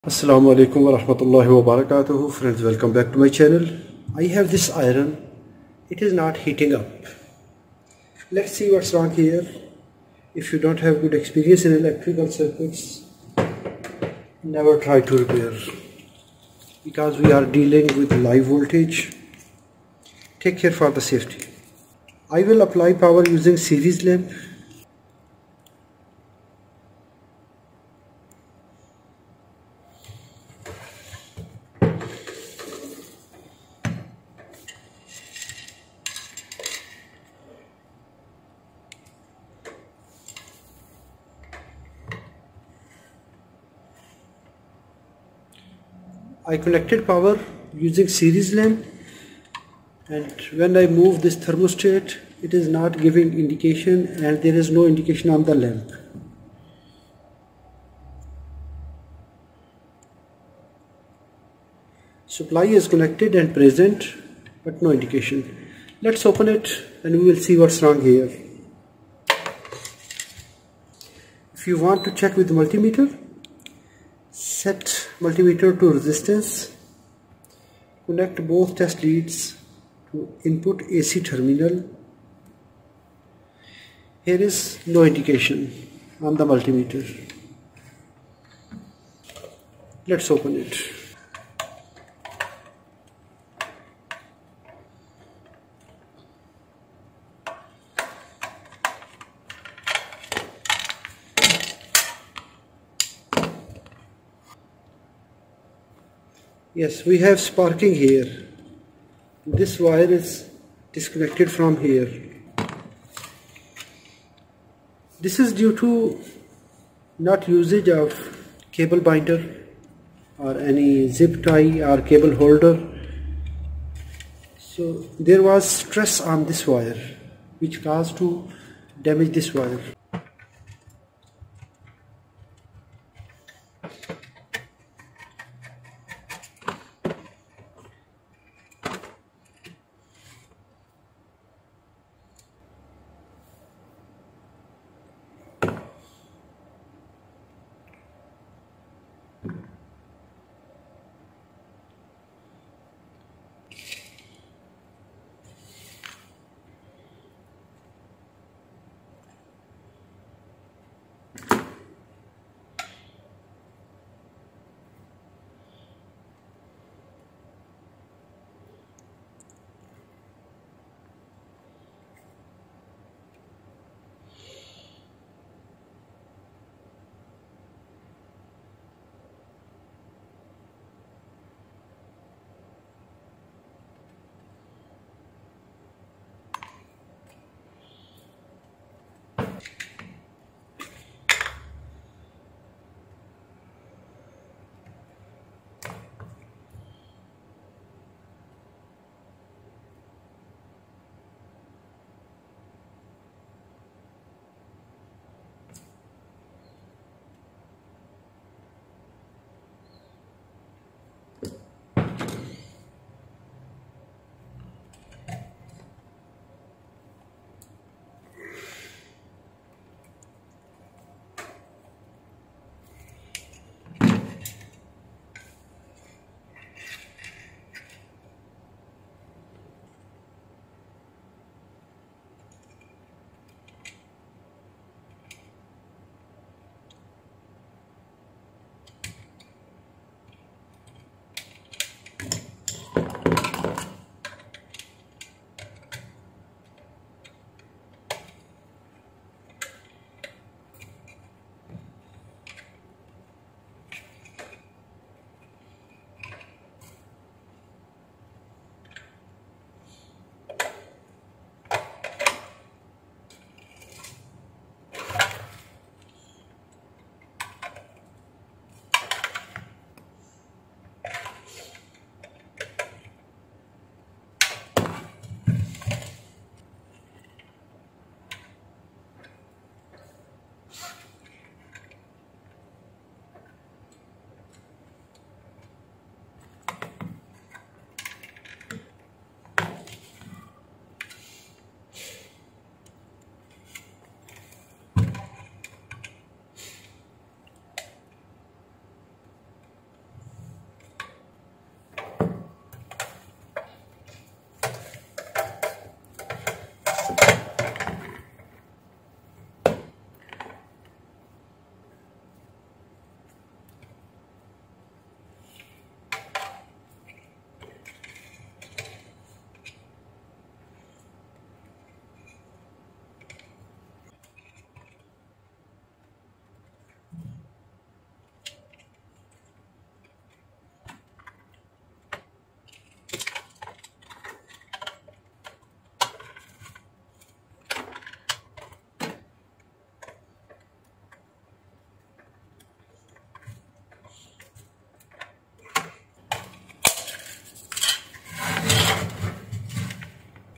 Assalamu alaikum wa rahmatullahi wa barakatuhu. Friends, welcome back to my channel. I have this iron. It is not heating up. Let's see what's wrong here. If you don't have good experience in electrical circuits, never try to repair, because we are dealing with live voltage. Take care for the safety. I will apply power using series lamp. I connected power using series lamp, and when I move this thermostat, it is not giving indication, and there is no indication on the lamp. Supply is connected and present, but no indication. Let's open it and we will see what's wrong here. If you want to check with the multimeter, set multimeter to resistance, connect both test leads to input AC terminal. Here is no indication on the multimeter. Let's open it. Yes, we have sparking here. This wire is disconnected from here. This is due to not usage of cable binder or any zip tie or cable holder. So there was stress on this wire which caused to damage this wire.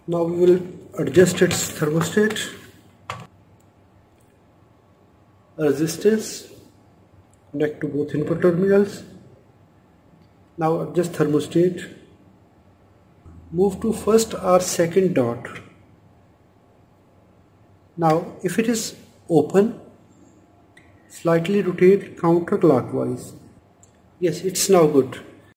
Now we will adjust its thermostat, resistance, connect to both input terminals. Now adjust thermostat, move to first or second dot. Now if it is open, slightly rotate counterclockwise. Yes, it's now good.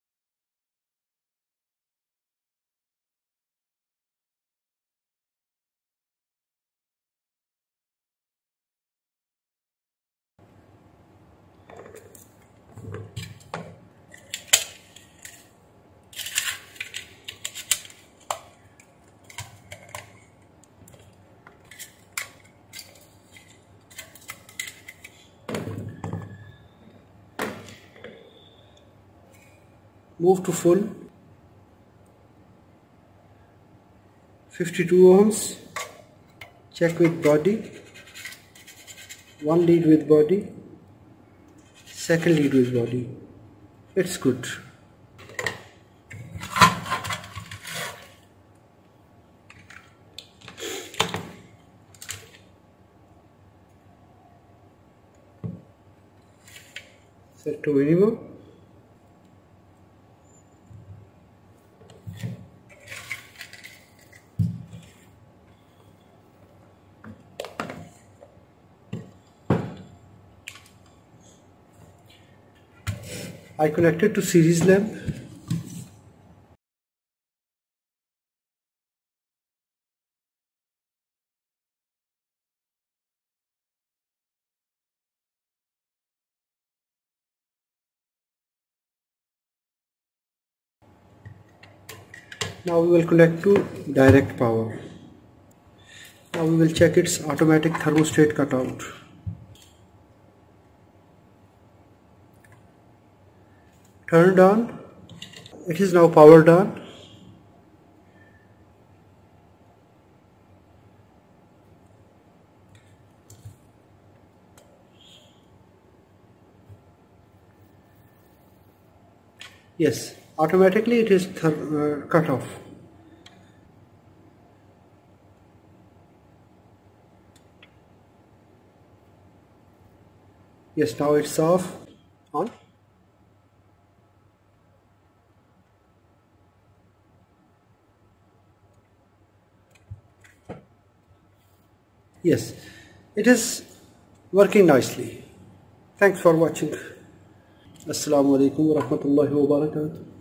Move to full, 52 ohms, check with body, one lead with body, second lead with body. It's good. Set to minimum. I connected to series lamp. Now we will connect to direct power. Now we will check its automatic thermostat cutout. Turned on. It is now powered on. Yes, automatically it is cut off. Yes, now it's off. On. Yes, it is working nicely. Thanks for watching. Assalamu alaikum wa rahmatullahi wa barakatuh.